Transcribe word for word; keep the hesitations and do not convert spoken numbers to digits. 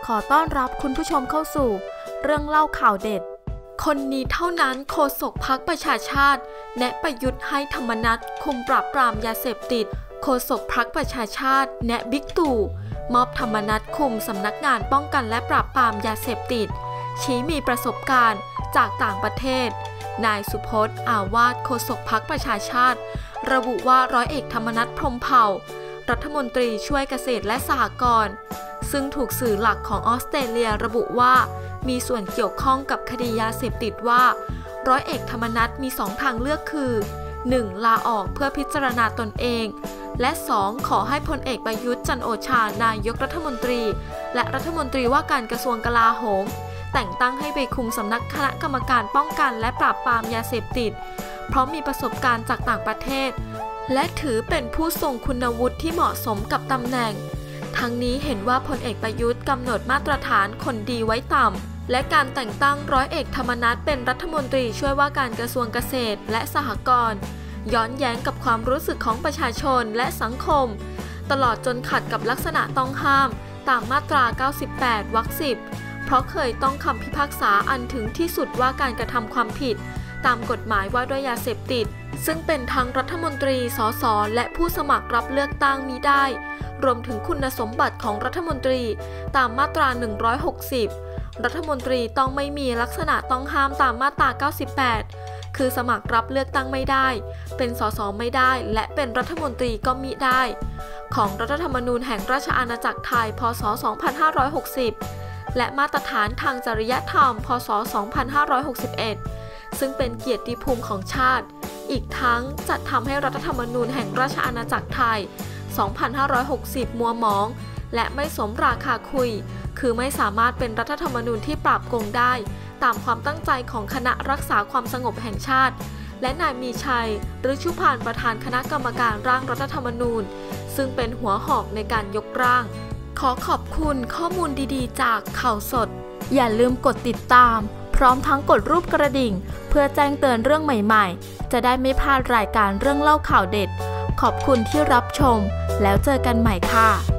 ขอต้อนรับคุณผู้ชมเข้าสู่เรื่องเล่าข่าวเด็ดคนนี้เท่านั้นโฆษกพรรคประชาชาติแนะประยุทธ์ให้ธรรมนัสคุมปราบปรามยาเสพติดโฆษกพรรคประชาชาติแนะบิ๊กตู่มอบธรรมนัสคุมสำนักงานป้องกันและปราบปรามยาเสพติดชี้มีประสบการณ์จากต่างประเทศนายสุพจน์อาวาสโฆษกพรรคประชาชาติระบุว่าร้อยเอกธรรมนัสพรหมเผ่ารัฐมนตรีช่วยเกษตรและสหกรณ์ซึ่งถูกสื่อหลักของออสเตรเลียระบุว่ามีส่วนเกี่ยวข้องกับคดียาเสพติดว่าร้อยเอกธรรมนัสมีสองทางเลือกคือ หนึ่ง ลาออกเพื่อพิจารณาตนเองและสองขอให้พลเอกประยุทธ์จันทร์โอชานายกรัฐมนตรีและรัฐมนตรีว่าการกระทรวงกลาโหมแต่งตั้งให้ไปคุมสำนักคณะกรรมการป้องกันและปราบปรามยาเสพติดเพราะมีประสบการณ์จากต่างประเทศและถือเป็นผู้ทรงคุณวุฒิที่เหมาะสมกับตำแหน่งทั้งนี้เห็นว่าพลเอกประยุทธ์กำหนดมาตรฐานคนดีไว้ต่ำและการแต่งตั้งร้อยเอกธรรมนัสเป็นรัฐมนตรีช่วยว่าการกระทรวงเกษตรและสหกรณ์ย้อนแย้งกับความรู้สึกของประชาชนและสังคมตลอดจนขัดกับลักษณะต้องห้ามตามมาตราเก้าสิบแปดวรรคสิบเพราะเคยต้องคำพิพากษาอันถึงที่สุดว่าการกระทำความผิดตามกฎหมายว่าด้วยยาเสพติดซึ่งเป็นทั้งรัฐมนตรีสสและผู้สมัครรับเลือกตั้งมิได้รวมถึงคุณสมบัติของรัฐมนตรีตามมาตราหนึ่งร้อยหกสิบรัฐมนตรีต้องไม่มีลักษณะต้องห้ามตามมาตราเก้าสิบแปดคือสมัครรับเลือกตั้งไม่ได้เป็นสสไม่ได้และเป็นรัฐมนตรีก็มิได้ของรัฐธรรมนูญแห่งราชอาณาจักรไทยพ.ศ. สองพันห้าร้อยหกสิบและมาตรฐานทางจริยธรรมพ.ศ. สองพันห้าร้อยหกสิบเอ็ดซึ่งเป็นเกียรติภูมิของชาติอีกทั้งจัดทำให้รัฐธรรมนูญแห่งราชอาณาจักรไทยสองพันห้าร้อยหกสิบมัวหมองและไม่สมราคาคุยคือไม่สามารถเป็นรัฐธรรมนูญที่ปราบโกงได้ตามความตั้งใจของคณะรักษาความสงบแห่งชาติและนายมีชัยฤชุพานประธานคณะกรรมการร่างรัฐธรรมนูญซึ่งเป็นหัวหอกในการยกร่างขอขอบคุณข้อมูลดีๆจากข่าวสดอย่าลืมกดติดตามพร้อมทั้งกดรูปกระดิ่งเพื่อแจ้งเตือนเรื่องใหม่ๆจะได้ไม่พลาดรายการเรื่องเล่าข่าวเด็ดขอบคุณที่รับชมแล้วเจอกันใหม่ค่ะ